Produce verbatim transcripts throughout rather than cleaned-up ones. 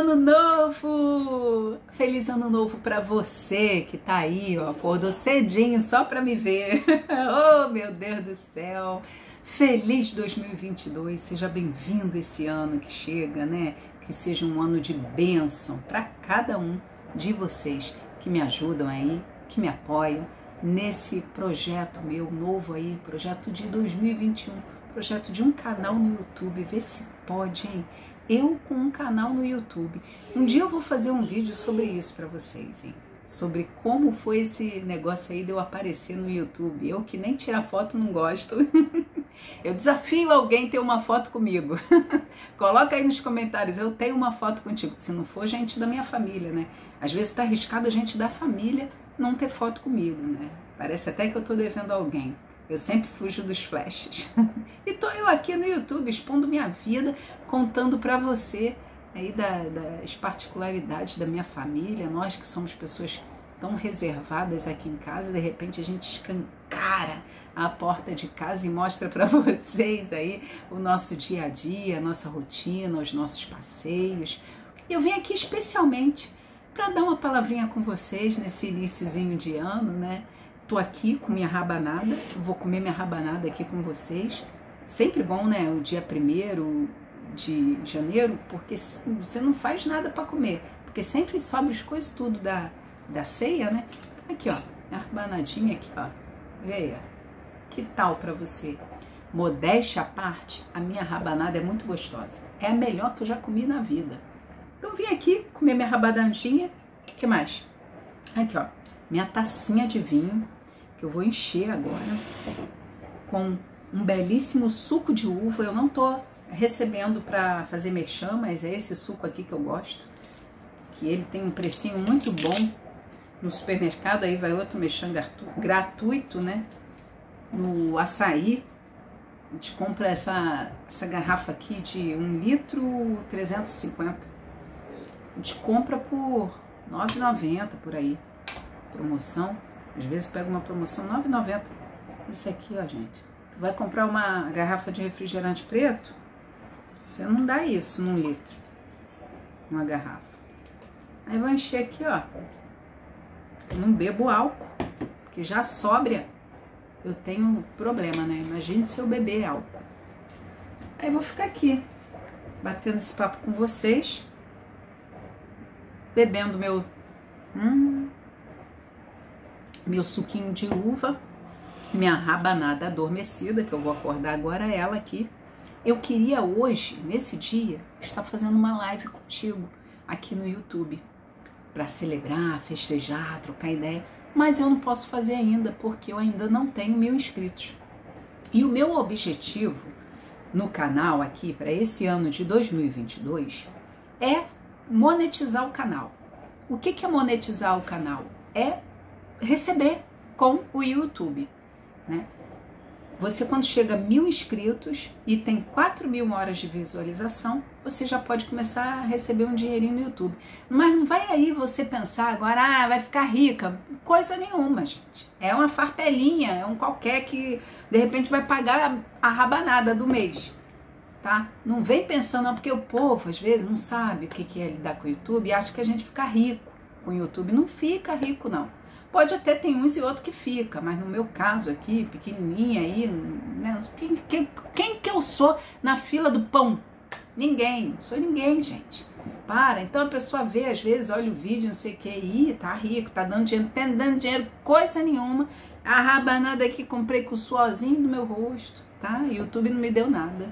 ano novo! Feliz ano novo para você que tá aí, ó, acordou cedinho só para me ver. Oh, meu Deus do céu! Feliz dois mil e vinte e dois, seja bem-vindo esse ano que chega, né? Que seja um ano de bênção para cada um de vocês que me ajudam aí, que me apoiam nesse projeto meu novo aí, projeto de dois mil e vinte e um, projeto de um canal no YouTube. Vê se pode, hein? Eu com um canal no YouTube. Um dia eu vou fazer um vídeo sobre isso para vocês, hein? Sobre como foi esse negócio aí de eu aparecer no YouTube. Eu que nem tirar foto não gosto. Eu desafio alguém a ter uma foto comigo. Coloca aí nos comentários, eu tenho uma foto contigo. Se não for gente da minha família, né? Às vezes tá arriscado a gente da família não ter foto comigo, né? Parece até que eu tô devendo a alguém. Eu sempre fujo dos flashes. E tô eu aqui no YouTube expondo minha vida, contando pra você aí da, das particularidades da minha família. Nós que somos pessoas tão reservadas aqui em casa, de repente a gente escancara a porta de casa e mostra pra vocês aí o nosso dia a dia, a nossa rotina, os nossos passeios. Eu vim aqui especialmente para dar uma palavrinha com vocês nesse iniciozinho de ano, né? Tô aqui com minha rabanada, vou comer minha rabanada aqui com vocês. Sempre bom, né? O dia primeiro de janeiro, porque você não faz nada para comer, porque sempre sobra as coisas tudo da, da ceia, né? Aqui, ó, minha rabanadinha aqui, ó. Veja, que tal para você? Modéstia à parte, a minha rabanada é muito gostosa. É a melhor que eu já comi na vida. Então vim aqui comer minha rabanadinha. O que mais? Aqui, ó, minha tacinha de vinho, que eu vou encher agora, com um belíssimo suco de uva. Eu não tô recebendo para fazer merchan, mas é esse suco aqui que eu gosto, que ele tem um precinho muito bom no supermercado. Aí vai outro merchan gratuito, né? No Açaí, a gente compra essa, essa garrafa aqui de um litro trezentos e cinquenta. A gente compra por nove reais e noventa centavos por aí. Promoção. Às vezes pega uma promoção nove reais e noventa centavos. Isso aqui, ó, gente. Tu vai comprar uma garrafa de refrigerante preto, você não dá isso num litro. Uma garrafa. Aí vou encher aqui, ó. Eu não bebo álcool, porque já sóbria eu tenho problema, né? Imagine se eu beber álcool. Aí vou ficar aqui, batendo esse papo com vocês, bebendo meu hum, meu suquinho de uva, minha rabanada adormecida, que eu vou acordar agora ela aqui. Eu queria hoje, nesse dia, estar fazendo uma live contigo aqui no YouTube, para celebrar, festejar, trocar ideia, mas eu não posso fazer ainda, porque eu ainda não tenho mil inscritos. E o meu objetivo no canal aqui, para esse ano de dois mil e vinte e dois, é monetizar o canal. O que que é monetizar o canal? É receber com o YouTube, né? Você, quando chega a mil inscritos e tem quatro mil horas de visualização, você já pode começar a receber um dinheirinho no YouTube. Mas não vai aí você pensar agora, ah, vai ficar rica. Coisa nenhuma, gente. É uma farpelinha, é um qualquer que de repente vai pagar a rabanada do mês, tá? Não vem pensando, não, porque o povo às vezes não sabe o que é lidar com o YouTube e acha que a gente fica rico com o YouTube. Não fica rico, não. Pode até ter uns e outro que fica, mas no meu caso aqui, pequenininha aí, né? Quem, quem, quem que eu sou na fila do pão? Ninguém, não sou ninguém, gente. Para, então a pessoa vê, às vezes, olha o vídeo, não sei o que, ih, tá rico, tá dando dinheiro, não tá dando dinheiro, coisa nenhuma. A rabanada aqui comprei com o suorzinho do meu rosto, tá? YouTube não me deu nada.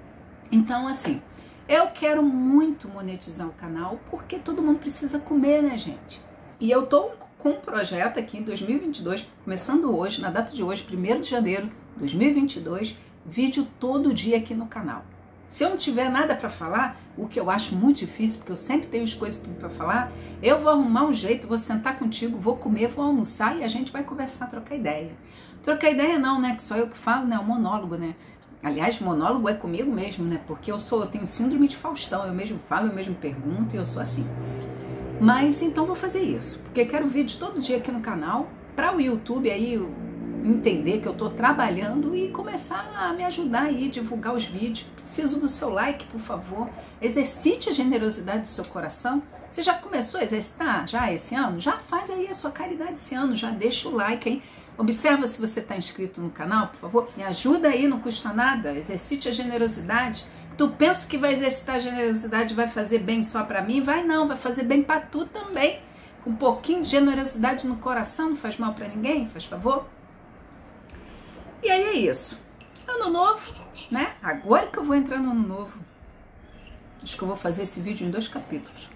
Então, assim, eu quero muito monetizar o canal, porque todo mundo precisa comer, né, gente? E eu tô com um projeto aqui em dois mil e vinte e dois, começando hoje, na data de hoje, primeiro de janeiro de dois mil e vinte e dois, vídeo todo dia aqui no canal. Se eu não tiver nada para falar, o que eu acho muito difícil, porque eu sempre tenho as coisas tudo para falar, eu vou arrumar um jeito, vou sentar contigo, vou comer, vou almoçar e a gente vai conversar, trocar ideia. Trocar ideia não, né, que só eu que falo, né, o monólogo, né. Aliás, monólogo é comigo mesmo, né, porque eu sou, eu tenho síndrome de Faustão, eu mesmo falo, eu mesmo pergunto e eu sou assim. Mas então vou fazer isso, porque quero vídeo todo dia aqui no canal, para o YouTube aí entender que eu estou trabalhando e começar a me ajudar aí, divulgar os vídeos. Preciso do seu like, por favor. Exercite a generosidade do seu coração. Você já começou a exercitar já esse ano? Já faz aí a sua caridade esse ano, já deixa o like aí. Observa se você está inscrito no canal, por favor. Me ajuda aí, não custa nada. Exercite a generosidade. Tu pensa que vai exercitar a generosidade vai fazer bem só para mim? Vai não, vai fazer bem para tu também. Com um pouquinho de generosidade no coração, não faz mal para ninguém, faz favor. E aí é isso. Ano novo, né? Agora que eu vou entrar no ano novo. Acho que eu vou fazer esse vídeo em dois capítulos.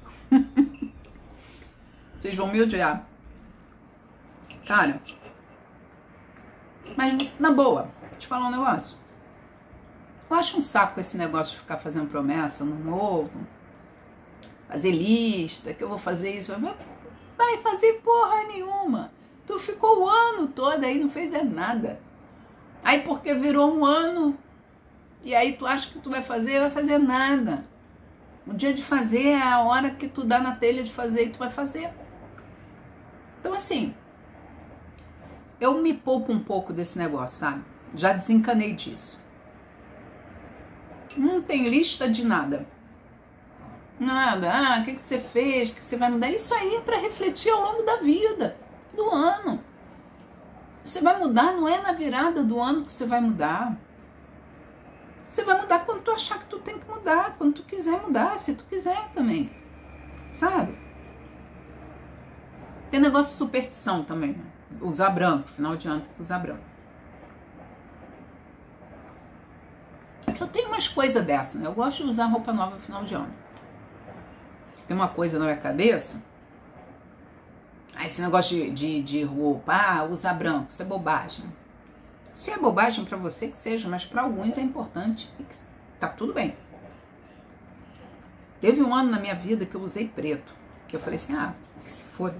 Vocês vão me odiar. Cara, mas na boa, vou te falar um negócio. Eu acho um saco esse negócio de ficar fazendo promessa ano novo, fazer lista, que eu vou fazer isso. Vai fazer porra nenhuma. Tu ficou o ano todo aí, não fez é nada. Aí porque virou um ano, e aí tu acha que tu vai fazer, vai fazer nada. O dia de fazer é a hora que tu dá na telha de fazer e tu vai fazer. Então assim, eu me poupo um pouco desse negócio, sabe? Já desencanei disso. Não tem lista de nada. Nada. Ah, o que, que você fez? O que você vai mudar? Isso aí é para refletir ao longo da vida, do ano. Você vai mudar, não é na virada do ano que você vai mudar. Você vai mudar quando tu achar que tu tem que mudar, quando tu quiser mudar, se tu quiser também. Sabe? Tem negócio de superstição também, né? Usar branco, final de ano tem que usar branco. Eu tenho umas coisas dessas, né? Eu gosto de usar roupa nova no final de ano. Tem uma coisa na minha cabeça. Ah, esse negócio de, de, de roupa, ah, usar branco, isso é bobagem. Se é bobagem pra você que seja, mas pra alguns é importante. E que tá tudo bem. Teve um ano na minha vida que eu usei preto. Eu falei assim, ah, que se for.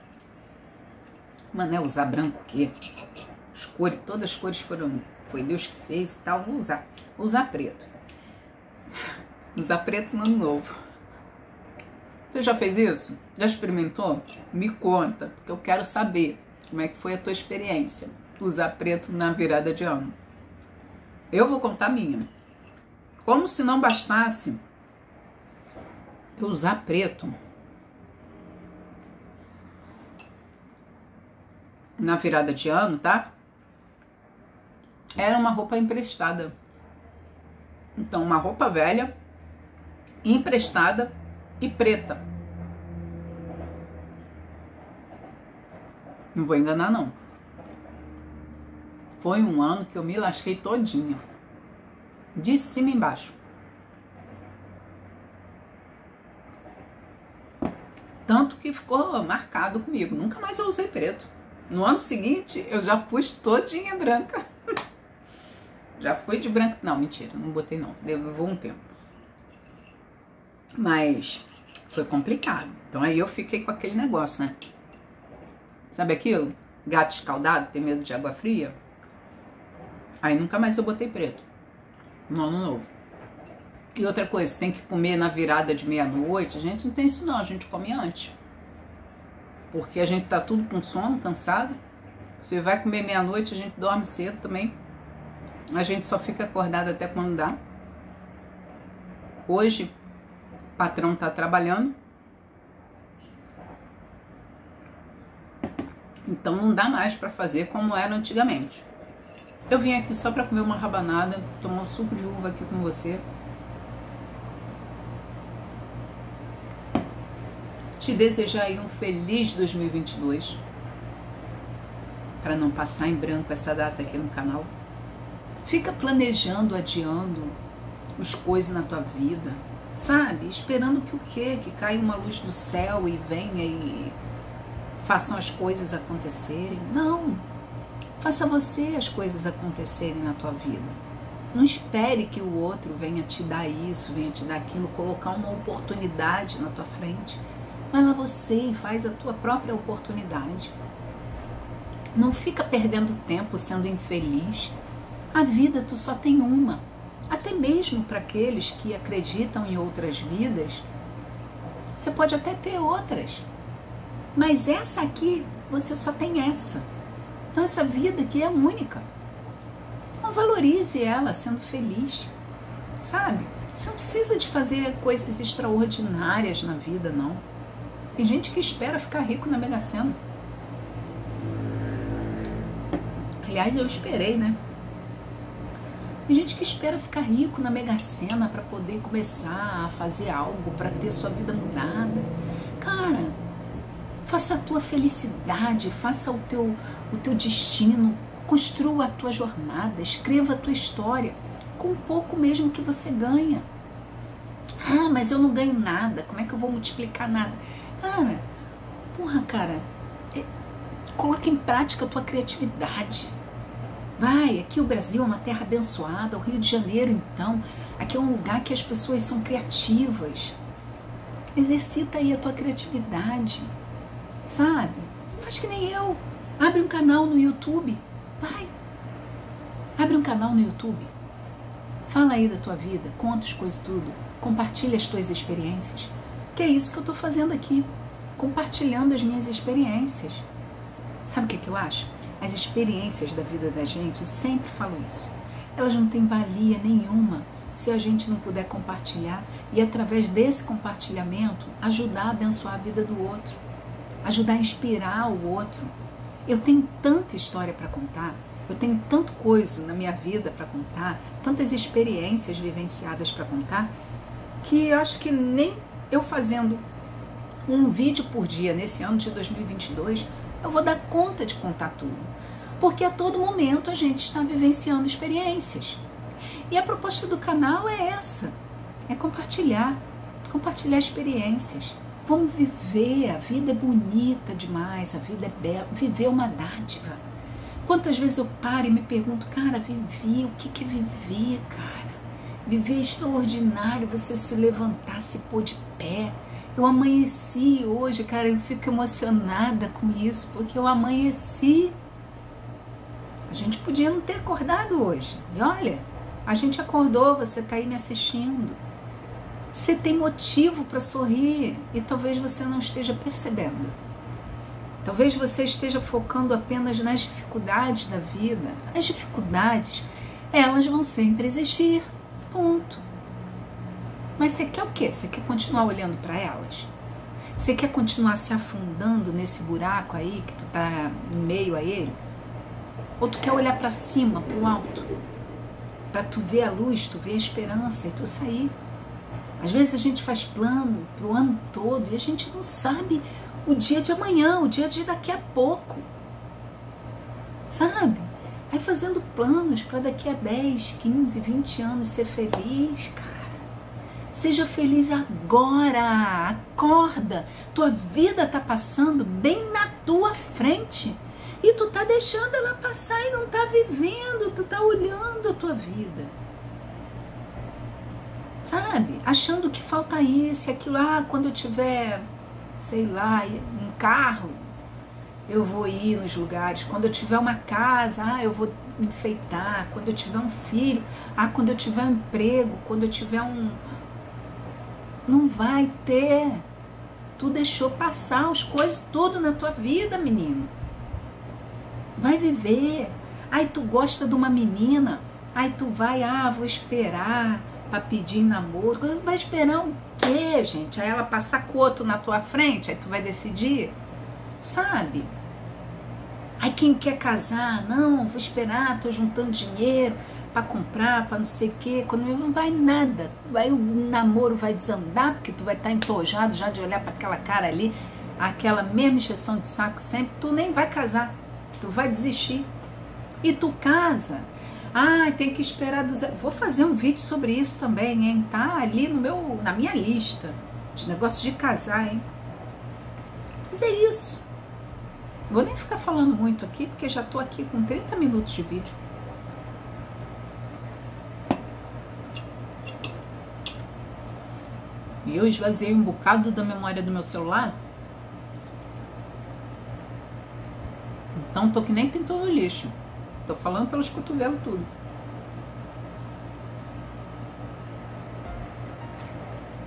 Mano, é usar branco o quê? As cores, todas as cores foram, foi Deus que fez e tal, vou usar. Vou usar preto. Usar preto no ano novo. Você já fez isso? Já experimentou? Me conta, porque eu quero saber como é que foi a tua experiência. Usar preto na virada de ano. Eu vou contar a minha. Como se não bastasse eu usar preto na virada de ano, tá? Era uma roupa emprestada. Então, uma roupa velha, emprestada e preta. Não vou enganar, não. Foi um ano que eu me lasquei todinha. De cima e embaixo. Tanto que ficou marcado comigo. Nunca mais eu usei preto. No ano seguinte, eu já pus todinha branca. Já fui de branco. Não, mentira, não botei não. Levou um tempo. Mas foi complicado. Então aí eu fiquei com aquele negócio, né? Sabe aquilo? Gato escaldado, tem medo de água fria? Aí nunca mais eu botei preto. No ano novo. E outra coisa, tem que comer na virada de meia-noite. A gente não tem isso não, a gente come antes. Porque a gente tá tudo com sono, cansado. Você vai comer meia-noite, a gente dorme cedo também. A gente só fica acordado até quando dá. Hoje, o patrão tá trabalhando. Então não dá mais pra fazer como era antigamente. Eu vim aqui só pra comer uma rabanada, tomar um suco de uva aqui com você. Te desejar aí um feliz dois mil e vinte e dois. Para não passar em branco essa data aqui no canal. Fica planejando, adiando as coisas na tua vida, sabe? Esperando que o quê? Que caia uma luz do céu e venha e façam as coisas acontecerem. Não. Faça você as coisas acontecerem na tua vida. Não espere que o outro venha te dar isso, venha te dar aquilo, colocar uma oportunidade na tua frente. Vai lá você e faz a tua própria oportunidade. Não fica perdendo tempo sendo infeliz. A vida tu só tem uma. Até mesmo para aqueles que acreditam em outras vidas, você pode até ter outras. Mas essa aqui, você só tem essa. Então essa vida aqui é única. Então valorize ela sendo feliz, sabe? Você não precisa de fazer coisas extraordinárias na vida, não. Tem gente que espera ficar rico na Mega Sena. Aliás, eu esperei, né? Tem gente que espera ficar rico na Mega Sena para poder começar a fazer algo, para ter sua vida mudada. Cara, faça a tua felicidade, faça o teu, o teu destino, construa a tua jornada, escreva a tua história com pouco mesmo que você ganha. Ah, mas eu não ganho nada, como é que eu vou multiplicar nada? Cara, porra, cara, é, coloca em prática a tua criatividade. Vai, aqui o Brasil é uma terra abençoada, o Rio de Janeiro então, aqui é um lugar que as pessoas são criativas. Exercita aí a tua criatividade, sabe? Faz que nem eu, abre um canal no YouTube, vai, abre um canal no YouTube, fala aí da tua vida, conta as coisas tudo, compartilha as tuas experiências, que é isso que eu tô fazendo aqui, compartilhando as minhas experiências. Sabe o que, que eu acho? As experiências da vida da gente, eu sempre falo isso, elas não têm valia nenhuma se a gente não puder compartilhar e através desse compartilhamento ajudar a abençoar a vida do outro, ajudar a inspirar o outro. Eu tenho tanta história para contar, eu tenho tanto coisa na minha vida para contar, tantas experiências vivenciadas para contar, que eu acho que nem eu fazendo um vídeo por dia nesse ano de dois mil e vinte e dois, eu vou dar conta de contar tudo, porque a todo momento a gente está vivenciando experiências. E a proposta do canal é essa, é compartilhar, compartilhar experiências. Vamos viver, a vida é bonita demais, a vida é bela, viver é uma dádiva. Quantas vezes eu paro e me pergunto, cara, viver, o que é viver, cara? Viver é extraordinário, você se levantar, se pôr de pé. Eu amanheci hoje, cara, eu fico emocionada com isso, porque eu amanheci. A gente podia não ter acordado hoje. E olha, a gente acordou, você está aí me assistindo. Você tem motivo para sorrir e talvez você não esteja percebendo. Talvez você esteja focando apenas nas dificuldades da vida. As dificuldades, elas vão sempre existir. Ponto. Mas você quer o quê? Você quer continuar olhando para elas? Você quer continuar se afundando nesse buraco aí que tu tá no meio a ele? Ou tu quer olhar para cima, para o alto? Para tu ver a luz, tu ver a esperança e tu sair. Às vezes a gente faz plano para o ano todo e a gente não sabe o dia de amanhã, o dia de daqui a pouco. Sabe? Aí fazendo planos para daqui a dez, quinze, vinte anos ser feliz, cara. Seja feliz agora, acorda. Tua vida tá passando bem na tua frente e tu tá deixando ela passar e não tá vivendo, tu tá olhando a tua vida. Sabe? Achando que falta isso e aquilo, ah, quando eu tiver, sei lá, um carro, eu vou ir nos lugares. Quando eu tiver uma casa, ah, eu vou me enfeitar. Quando eu tiver um filho, ah, quando eu tiver um emprego, quando eu tiver um... Não vai ter. Tu deixou passar as coisas tudo na tua vida, menino. Vai viver. Aí tu gosta de uma menina, aí tu vai, ah, vou esperar para pedir namoro. Vai esperar o quê, gente? Aí ela passar com outro na tua frente, aí tu vai decidir? Sabe? Aí quem quer casar, não, vou esperar, tô juntando dinheiro para comprar, para não sei o quê, quando não vai nada, vai, o namoro vai desandar, porque tu vai estar entojado já de olhar para aquela cara ali, aquela mesma encheção de saco sempre, tu nem vai casar, tu vai desistir, e tu casa, ah, tem que esperar, dos... vou fazer um vídeo sobre isso também, hein, tá ali no meu, na minha lista, de negócio de casar, hein, mas é isso, vou nem ficar falando muito aqui, porque já tô aqui com trinta minutos de vídeo. E eu esvaziei um bocado da memória do meu celular. Então tô que nem pintou no lixo. Tô falando pelos cotovelos tudo.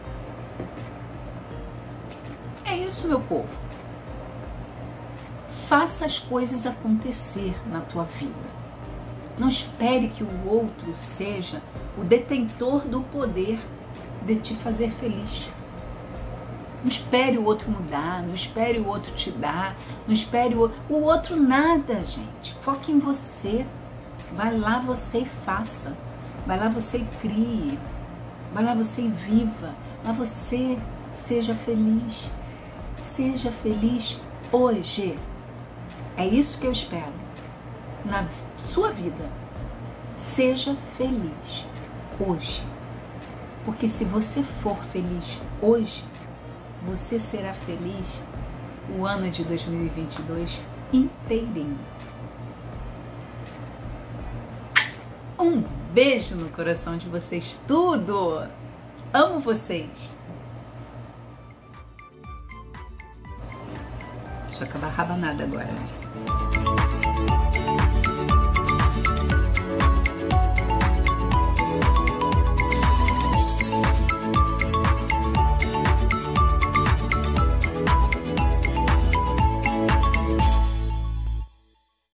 É isso, meu povo. Faça as coisas acontecer na tua vida. Não espere que o outro seja o detentor do poder de te fazer feliz. Não espere o outro mudar, não espere o outro te dar, não espere o outro, o outro nada, gente. Foque em você. Vai lá você e faça. Vai lá você e crie. Vai lá você e viva. Vai lá você seja feliz. Seja feliz hoje. É isso que eu espero na sua vida. Seja feliz hoje. Porque se você for feliz hoje, você será feliz o ano de dois mil e vinte e dois inteirinho. Um beijo no coração de vocês, tudo! Amo vocês! Deixa eu acabar a rabanada agora, né?